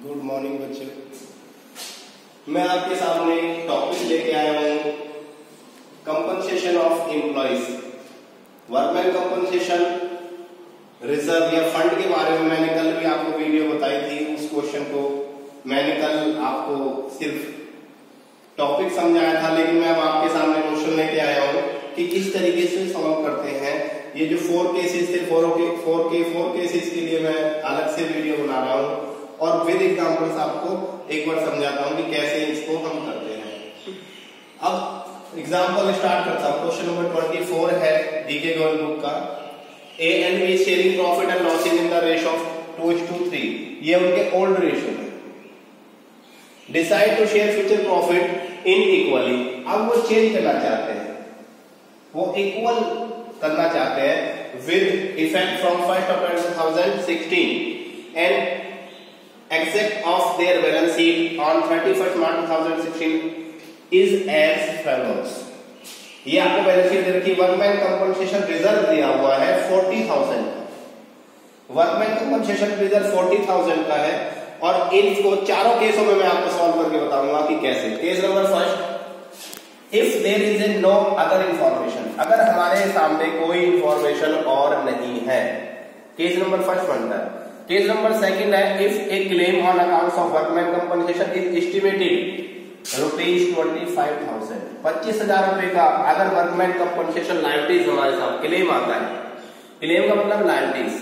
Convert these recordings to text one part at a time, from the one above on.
Good morning बच्चों। मैं आपके सामने टॉपिक लेके आया हूं compensation of employees. Workman compensation reserve या फंड के बारे में मैंने कल भी आपको वीडियो बताई थी। उस क्वेश्चन को मैंने कल आपको सिर्फ टॉपिक समझाया था, लेकिन मैं अब आपके सामने क्वेश्चन लेके आया हूं कि किस तरीके से सॉल्व करते हैं। ये जो 4 केसेस थे, 4 केसेस के लिए मैं अलग से वीडियो बना रहा हूं और विद एग्जांपल्स आपको एक बार समझाता हूं कि कैसे इसको हम करते हैं। अब एग्जांपल स्टार्ट करता हूं। क्वेश्चन नंबर 24 है डीके गवर्नमेंट बुक का। A and B sharing profit and losses in the ratio of 2:3। ये उनके ओल्ड रेशियो है। Decide to share future profit in equally. अब वो चेंज करना चाहते हैं, वो इक्वल करना चाहते हैं with effect from 1 April 2016 and exit of their balance sheet on 31st March 2016 is as follows। ये आपको बैलेंस शीट दे रखी। वर्कमैन कंपनसेशन रिजर्व दिया हुआ है 40,000 का। वर्कमैन कंपनसेशन रिजर्व 40,000 का है और इनको चारों केसों में मैं आपको सॉल्व करके बताऊंगा कि कैसे। Case number first, if there is a no other information. अगर हमारे सामने कोई इंफॉर्मेशन और नहीं है। केस नंबर फर्स्ट बनता है। केस नंबर सेकंड है, if a claim on account of workman compensation is estimated ₹25,000। 25,000 रुपए का अगर वर्कमैन कंपनसेशन लायबिलिटीज हमारे साथ क्लेम आता है। क्लेम का मतलब लायबिलिटीज।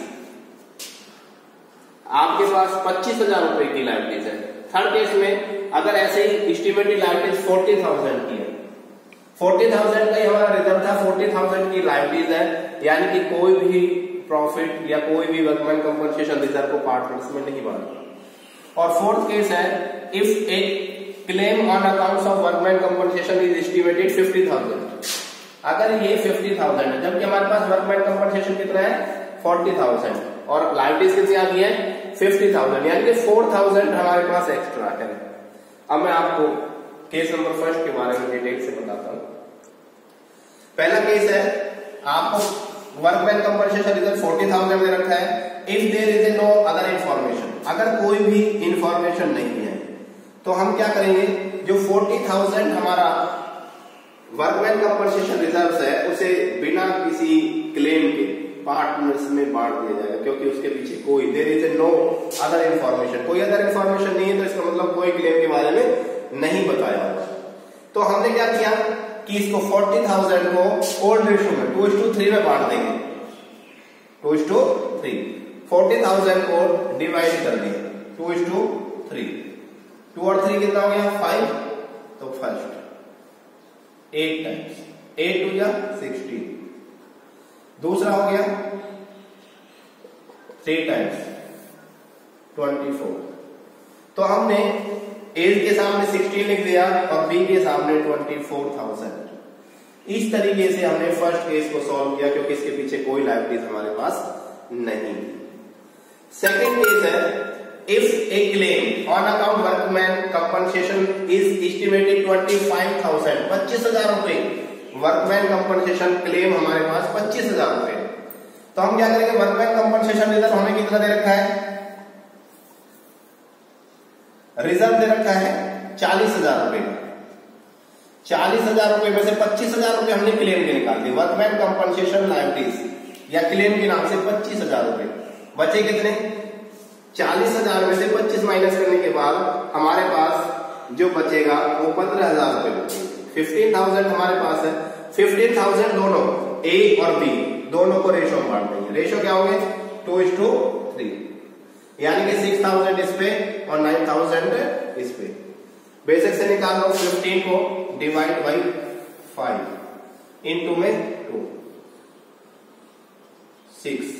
आपके पास 25,000 रुपए की लायबिलिटीज है। थर्ड केस में अगर ऐसे ही एस्टिमेटेड लायबिलिटीज 40,000 की है। 40,000 का ही हमारा रिजर्व था, 40,000 की लायबिलिटीज है, यानी कि कोई भी प्रॉफिट या कोई भी वर्कमैन कंपनसेशन रिजर्व को पार्टनर्स में नहीं बांटा। और फोर्थ केस है, if a claim on accounts of workman compensation is estimated 50,000। अगर ये 50,000 है, जबकि हमारे पास वर्कमैन कंपनसेशन कितना है 40,000 और लायबिलिटीज कितनी आ गई है 50,000, यानी कि 4,000 हमारे पास एक्स्ट्रा है। अब मैं आपको केस नंबर फर्स्ट के बारे में डिटेल से बताता हूं। पहला केस है, आपको वर्कमैन कंपनसेशन रिजर्व 40,000 दे रखा है। If there is a no other information, अगर कोई भी इंफॉर्मेशन नहीं है तो हम क्या करेंगे, जो 40,000 हमारा वर्कमैन कंपनसेशन रिजर्व है उसे बिना किसी क्लेम के पार्टनर्स में बांट दिया जाएगा, क्योंकि उसके पीछे कोई there is a no other information, कोई अदर इंफॉर्मेशन नहीं है, तो इसका मतलब कोई क्लेम के बारे में नहीं बताया होगा। तो हमने क्या किया कि इसको 40,000 को ओल्ड रेशियो में 2:3 में बांट देंगे। 2:3 40,000 को डिवाइड कर दिए 2:3। 2 और 3 कितना हो गया 5, तो फर्स्ट 8 टाइम्स 8 2 जा 16। दूसरा हो गया 3 टाइम्स 24। तो हमने एज के सामने 16 लिख दिया और बी के सामने 24,000। इस तरीके से हमने फर्स्ट केस को सॉल्व किया, क्योंकि इसके पीछे कोई लायबिलिटीज हमारे पास नहीं। सेकंड केस है, if a claim on account workman compensation is estimated 25,000। 25,000 रुपए वर्कमैन कंपनसेशन क्लेम हमारे पास 25,000 रुपए। तो हम क्या करेंगे, वर्कमैन कंपनसेशन रिजर्व हमें कितना दे रखा है, रिजर्व दे रखा है 40,000 रुपए का। 40,000 रुपए में से 25,000 रुपए हमने क्लेम के निकाल दिए। वर्कमैन कंपनसेशन लायबिलिटीज या क्लेम के नाम से 25,000 रुपए बचे। कितने 40,000 में से 25 माइनस करने के बाद हमारे पास जो बचेगा वो 15,000 रुपए बचेंगे। 15,000 हमारे पास है। 15,000 दोनों ए और बी दोनों को रेशो में बांट देंगे। रेशो क्या होंगे 2:3, यानी कि 6,000 इस पे और 9,000 इस पे। बेसिक से निकाल लो। 15 को डिवाइड बाई 5 इंटू में 2 6।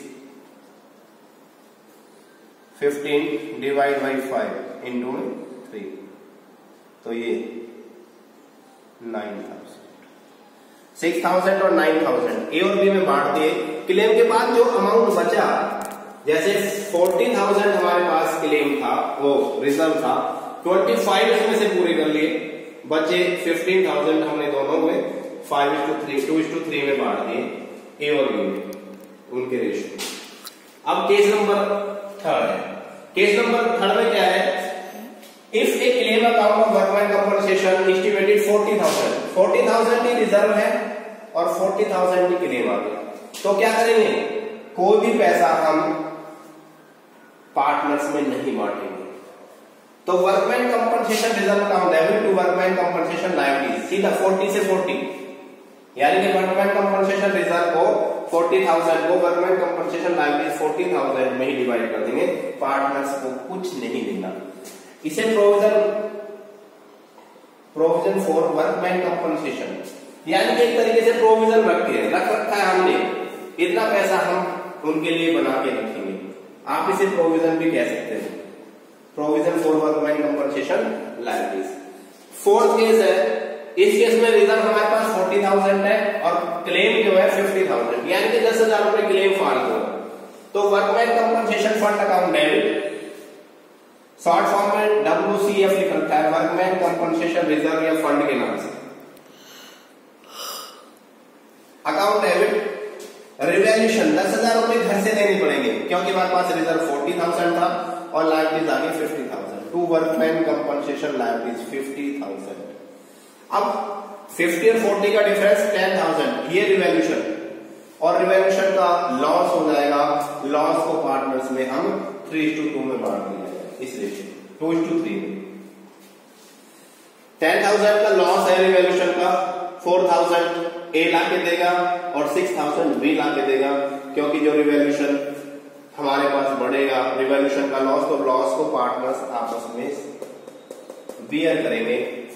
15 डिवाइड बाई 5 इंटू में 3, तो ये 9,000। 6,000 और 9,000 ए और बी में बांट दिए। क्लेम के बाद जो अमाउंट बचा, जैसे 40,000 हमारे पास क्लेम था, वो रिजर्व था, 25 इसमें से पूरे कर लिए, बचे 15,000 हमने दोनों में 5:3 2:3 में बांट दिए ए और बी में, उनके रेशियो। अब केस नंबर थर्ड है। केस नंबर थर्ड में क्या है, if a claim account of workman compensation estimated 40,000 ही रिजर्व है और 40,000 ही क्लेम आ गया, तो क्या करेंगे, कोई भी पैसा हम पार्टनर्स में नहीं बांटेंगे। तो workman compensation reserve account debit to workman compensation liabilities, सीधा 40 से 40, यानी कि वर्कमैन कंपनसेशन रिजर्व को 40,000 को वर्कमैन कंपनसेशन लायबिलिटीज 40,000 में ही डिवाइड कर देंगे, पार्टनर्स को कुछ नहीं देना। इसे प्रोविजन फॉर वर्कमैन कंपनसेशन, यानी कि एक तरीके से प्रोविजन रख रखा है हमने, इतना पैसा हम उनके लिए बना के रखेंगे, आप इसे प्रोविजन भी कह सकते हैं, provision for workman compensation liabilities. Fourth case है, इस केस में रिजर्व हमारे पास 40,000 है और क्लेम जो है 50,000, यानी कि 10,000 रुपए क्लेम फाल्तू है। तो workman compensation fund account debit, short form में WCF लिख रखा है, वर्कमैन कंपनसेशन रिजर्व या फंड के नाम से। अकाउंट डेबिट रिवैल्यूएशन 10,000 रुपए घर से देने पड़ेंगे क्योंकि हमारे पास रिजर्व 40,000 था और लायबिलिटीज आ गई 50,000, टू वर्कमैन कंपनसेशन लायबिलिटीज 50,000। अब 50 और 40 का डिफरेंस 10,000, ये रिवैल्यूएशन, और रिवैल्यूएशन का लॉस हो जाएगा, लॉस को पार्टनर्स में हम 3:2 में बांट दिया जाएगा, इस रेशियो 2:3 में। 10,000 का लॉस है रिवैल्यूएशन का, 4,000 ए ला के देगा और 6,000 बी ला के देगा, क्योंकि जो रिवैल्यूएशन हमारे पास बढ़ेगा, रिवैल्यूएशन का लॉस, तो लॉस को पार्टनर्स आपस में बियर करेंगे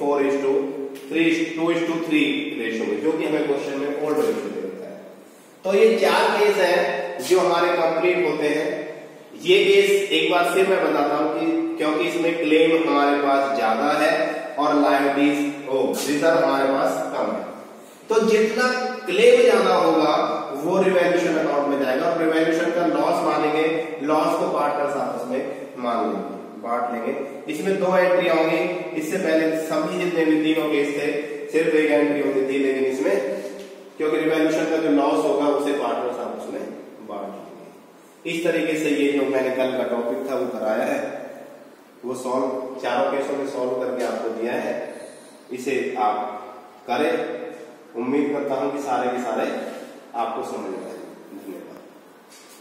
2:3 रेशियो में, जो कि हमें क्वेश्चन में ओल्ड रेशियो देता है। तो ये 4 केस हैं जो हमारे कंप्लीट होते हैं। ये केस एक बार फिर मैं बताता हूं कि क्योंकि इसमें क्लेम हमारे पास ज्यादा है और लायबिलिटीज रिजर्व हमारे पास कम है, तो जितना क्लेम ज्यादा होगा वो रिवैल्यूएशन अकाउंट में जाएगा और रिवैल्यूएशन का लॉस मानेंगे, लॉस को पार्टनर्स आपस में मान लेंगे, बांट लेंगे। इसमें 2 एंट्री होंगी, इससे पहले सभी जितने भी तीनों केस थे सिर्फ एक एंट्री होती थी, लेकिन इसमें क्योंकि रिवैल्यूएशन का जो लॉस होगा उसे पार्टनर्स आपस में बांट लेंगे। इस तरीके से ये जो मैंने कल का टॉपिक था वो कराया है, वो सॉल्व चारों केसों में सॉल्व करके आपको दिया है, इसे आप करें। उम्मीद करता हूं कि सारे के सारे आपको समझ में आए।